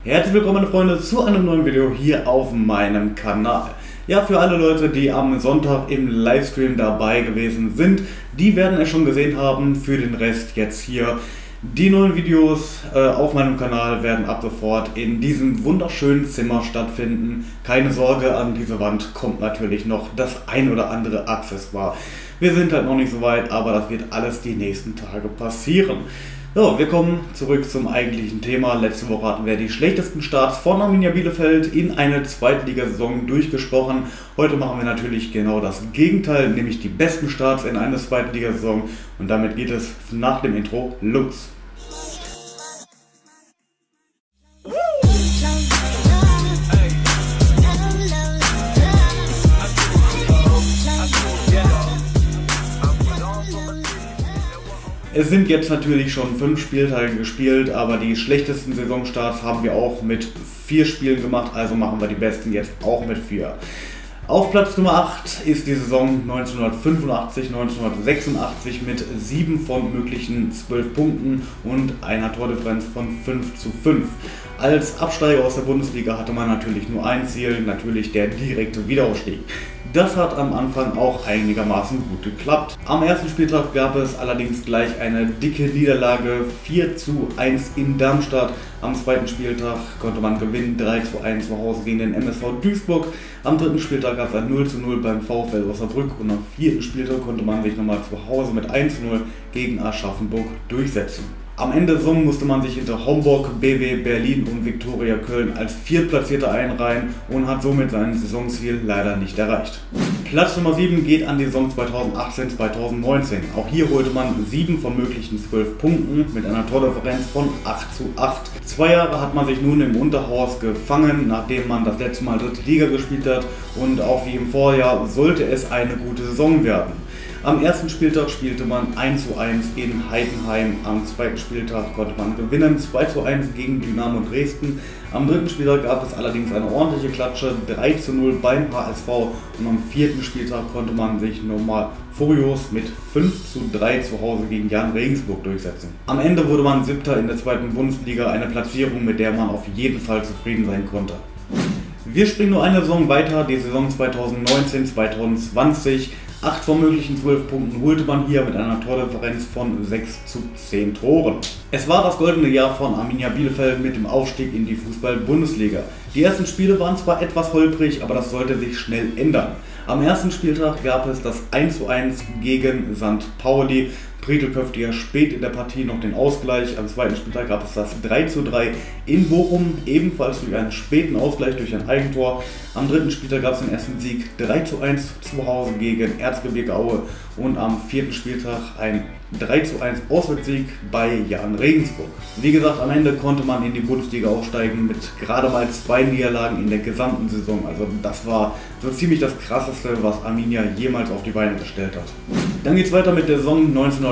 Herzlich willkommen, meine Freunde, zu einem neuen Video hier auf meinem Kanal. Ja, für alle Leute, die am Sonntag im Livestream dabei gewesen sind, die werden es schon gesehen haben. Für den Rest jetzt hier. Die neuen Videos auf meinem Kanal werden ab sofort in diesem wunderschönen Zimmer stattfinden. Keine Sorge, an diese Wand kommt natürlich noch das ein oder andere Accessoire. Wir sind halt noch nicht so weit, aber das wird alles die nächsten Tage passieren. So, wir kommen zurück zum eigentlichen Thema. Letzte Woche hatten wir die schlechtesten Starts von Arminia Bielefeld in eine Zweitligasaison durchgesprochen. Heute machen wir natürlich genau das Gegenteil, nämlich die besten Starts in eine Zweitligasaison. Und damit geht es nach dem Intro los. Es sind jetzt natürlich schon 5 Spieltage gespielt, aber die schlechtesten Saisonstarts haben wir auch mit 4 Spielen gemacht, also machen wir die besten jetzt auch mit 4. Auf Platz Nummer 8 ist die Saison 1985-1986 mit 7 von möglichen 12 Punkten und einer Tordifferenz von 5:5. Als Absteiger aus der Bundesliga hatte man natürlich nur ein Ziel, natürlich der direkte Wiederaufstieg. Das hat am Anfang auch einigermaßen gut geklappt. Am ersten Spieltag gab es allerdings gleich eine dicke Niederlage, 4:1 in Darmstadt. Am zweiten Spieltag konnte man gewinnen, 3:1 zu Hause gegen den MSV Duisburg. Am dritten Spieltag gab es ein 0:0 beim VfL Osnabrück und am vierten Spieltag konnte man sich nochmal zu Hause mit 1:0 gegen Aschaffenburg durchsetzen. Am Ende der Saison musste man sich hinter Homburg, BW Berlin und Viktoria Köln als Viertplatzierter einreihen und hat somit sein Saisonziel leider nicht erreicht. Platz Nummer 7 geht an die Saison 2018-2019. Auch hier holte man 7 von möglichen 12 Punkten mit einer Tordifferenz von 8:8. 2 Jahre hat man sich nun im Unterhaus gefangen, nachdem man das letzte Mal dritte Liga gespielt hat, und auch wie im Vorjahr sollte es eine gute Saison werden. Am ersten Spieltag spielte man 1:1 in Heidenheim, am zweiten Spieltag konnte man gewinnen, 2:1 gegen Dynamo Dresden. Am dritten Spieltag gab es allerdings eine ordentliche Klatsche, 3:0 beim HSV, und am vierten Spieltag konnte man sich nochmal furios mit 5:3 zu Hause gegen Jan Regensburg durchsetzen. Am Ende wurde man 7. in der zweiten Bundesliga, eine Platzierung, mit der man auf jeden Fall zufrieden sein konnte. Wir springen nur eine Saison weiter, die Saison 2019-2020. 8 von möglichen 12 Punkten holte man hier mit einer Tordifferenz von 6:10 Toren. Es war das goldene Jahr von Arminia Bielefeld mit dem Aufstieg in die Fußball-Bundesliga. Die ersten Spiele waren zwar etwas holprig, aber das sollte sich schnell ändern. Am ersten Spieltag gab es das 1:1 gegen St. Pauli. Preetl köpfte ja spät in der Partie noch den Ausgleich. Am zweiten Spieltag gab es das 3:3 in Bochum, ebenfalls durch einen späten Ausgleich durch ein Eigentor. Am dritten Spieltag gab es den ersten Sieg 3:1 zu Hause gegen Erzgebirge Aue und am vierten Spieltag ein 3:1 Auswärtssieg bei Jan Regensburg. Wie gesagt, am Ende konnte man in die Bundesliga aufsteigen mit gerade mal 2 Niederlagen in der gesamten Saison. Also das war so ziemlich das Krasseste, was Arminia jemals auf die Beine gestellt hat. Dann geht es weiter mit der Saison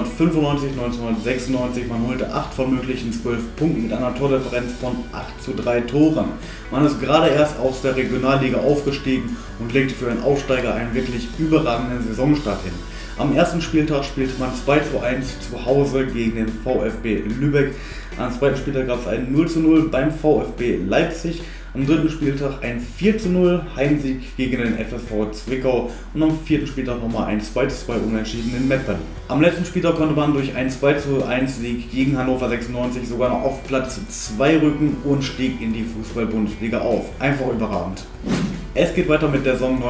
1995-1996. Man holte 8 von möglichen 12 Punkten mit einer Tordifferenz von 8:3 Toren. Man ist gerade erst aus der Regionalliga aufgestiegen und legte für einen Aufsteiger einen wirklich überragenden Saisonstart hin. Am ersten Spieltag spielte man 2:1 zu Hause gegen den VfB Lübeck. Am zweiten Spieltag gab es ein 0:0 beim VfB Leipzig. Am dritten Spieltag ein 4:0 Heimsieg gegen den FSV Zwickau und am vierten Spieltag nochmal ein 2:2 Unentschieden in Meppen. Am letzten Spieltag konnte man durch einen 2:1 Sieg gegen Hannover 96 sogar noch auf Platz 2 rücken und stieg in die Fußball-Bundesliga auf. Einfach überragend. Es geht weiter mit der Saison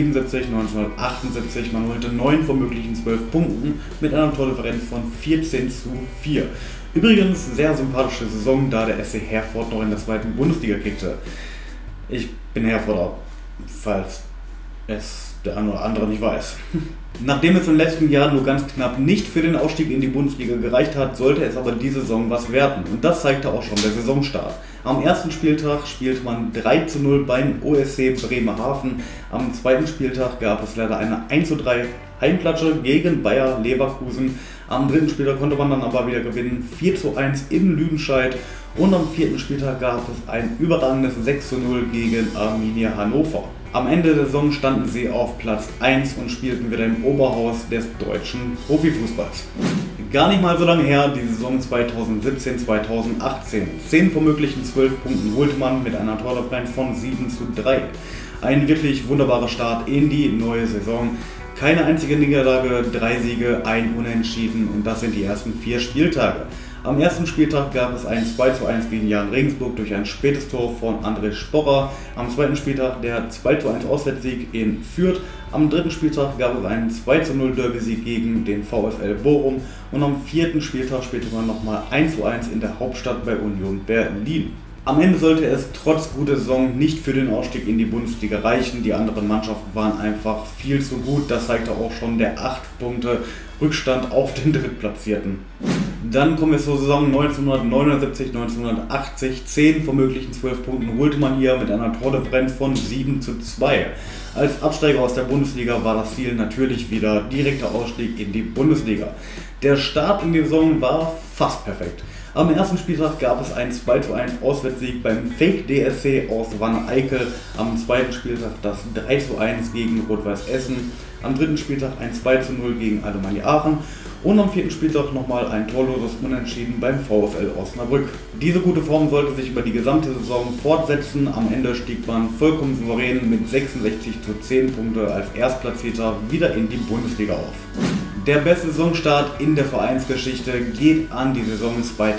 1977-1978. Man holte 9 von möglichen 12 Punkten mit einer Tordifferenz von 14:4. Übrigens sehr sympathische Saison, da der SC Herford noch in der zweiten Bundesliga kickte. Ich bin Herforder, falls es der eine oder andere nicht weiß. Nachdem es im letzten Jahr nur ganz knapp nicht für den Aufstieg in die Bundesliga gereicht hat, sollte es aber diese Saison was werden. Und das zeigte auch schon der Saisonstart. Am ersten Spieltag spielte man 3:0 beim OSC Bremerhaven. Am zweiten Spieltag gab es leider eine 1:3 Heimklatsche gegen Bayer Leverkusen. Am dritten Spieltag konnte man dann aber wieder gewinnen, 4:1 in Lüdenscheid. Und am vierten Spieltag gab es ein überragendes 6:0 gegen Arminia Hannover. Am Ende der Saison standen sie auf Platz 1 und spielten wieder im Oberhaus des deutschen Profifußballs. Gar nicht mal so lange her, die Saison 2017-2018. 10 von möglichen 12 Punkten holte man mit einer Tordifferenz von 7:3. Ein wirklich wunderbarer Start in die neue Saison. Keine einzige Niederlage, 3 Siege, 1 Unentschieden und das sind die ersten 4 Spieltage. Am ersten Spieltag gab es ein 2:1 gegen Jan Regensburg durch ein spätes Tor von André Sporrer. Am zweiten Spieltag der 2:1 Auswärtssieg in Fürth. Am dritten Spieltag gab es einen 2:0 Derby-Sieg gegen den VfL Bochum. Und am vierten Spieltag spielte man nochmal 1:1 in der Hauptstadt bei Union Berlin. Am Ende sollte es trotz guter Saison nicht für den Aufstieg in die Bundesliga reichen. Die anderen Mannschaften waren einfach viel zu gut. Das zeigte auch schon der 8 Punkte Rückstand auf den Drittplatzierten. Dann kommen wir zur Saison 1979-1980. 10 von möglichen 12 Punkten holte man hier mit einer Tordifferenz von 7:2. Als Absteiger aus der Bundesliga war das Ziel natürlich wieder direkter Ausstieg in die Bundesliga. Der Start in die Saison war fast perfekt. Am ersten Spieltag gab es einen 2:1 Auswärtssieg beim Fake DSC aus Wanne-Eickel. Am zweiten Spieltag das 3:1 gegen Rot-Weiß Essen. Am dritten Spieltag ein 2:0 gegen Alemannia Aachen. Und am vierten Spieltag nochmal ein torloses Unentschieden beim VfL Osnabrück. Diese gute Form sollte sich über die gesamte Saison fortsetzen. Am Ende stieg man vollkommen souverän mit 66:10 Punkte als Erstplatzierter wieder in die Bundesliga auf. Der beste Saisonstart in der Vereinsgeschichte geht an die Saison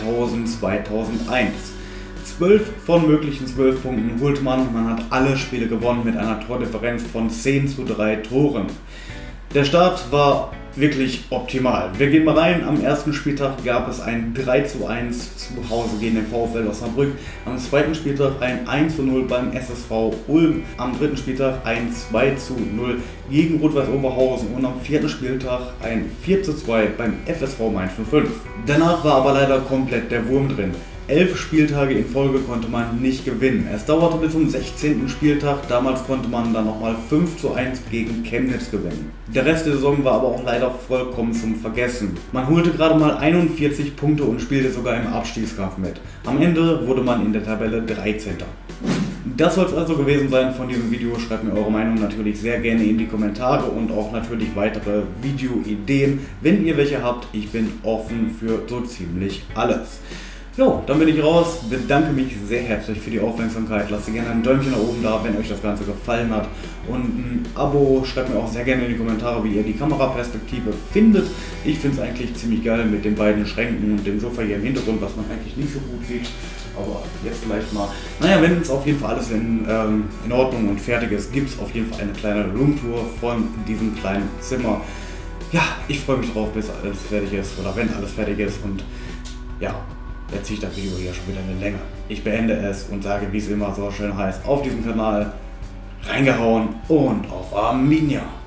2000-2001. 12 von möglichen 12 Punkten holte man. Man hat alle Spiele gewonnen mit einer Tordifferenz von 10:3 Toren. Der Start war wirklich optimal. Wir gehen mal rein. Am ersten Spieltag gab es ein 3:1 zu Hause gegen den VfL Osnabrück. Am zweiten Spieltag ein 1:0 beim SSV Ulm. Am dritten Spieltag ein 2:0 gegen Rot-Weiß Oberhausen und am vierten Spieltag ein 4:2 beim FSV Mainz 05. Danach war aber leider komplett der Wurm drin. 11 Spieltage in Folge konnte man nicht gewinnen. Es dauerte bis zum 16. Spieltag, damals konnte man dann nochmal 5:1 gegen Chemnitz gewinnen. Der Rest der Saison war aber auch leider vollkommen zum Vergessen. Man holte gerade mal 41 Punkte und spielte sogar im Abstiegskampf mit. Am Ende wurde man in der Tabelle 13. Das soll es also gewesen sein von diesem Video. Schreibt mir eure Meinung natürlich sehr gerne in die Kommentare und auch natürlich weitere Videoideen, wenn ihr welche habt. Ich bin offen für so ziemlich alles. Jo, dann bin ich raus, bedanke mich sehr herzlich für die Aufmerksamkeit, lasst gerne ein Däumchen nach oben da, wenn euch das Ganze gefallen hat und ein Abo, schreibt mir auch sehr gerne in die Kommentare, wie ihr die Kameraperspektive findet. Ich finde es eigentlich ziemlich geil mit den beiden Schränken und dem Sofa hier im Hintergrund, was man eigentlich nicht so gut sieht, aber jetzt vielleicht mal. Naja, wenn es auf jeden Fall alles in Ordnung und fertig ist, gibt es auf jeden Fall eine kleine Roomtour von diesem kleinen Zimmer. Ja, ich freue mich drauf, bis alles fertig ist oder wenn alles fertig ist und ja. Jetzt zieht das Video hier schon wieder eine Länge. Ich beende es und sage, wie es immer so schön heißt, auf diesem Kanal reingehauen und auf Arminia.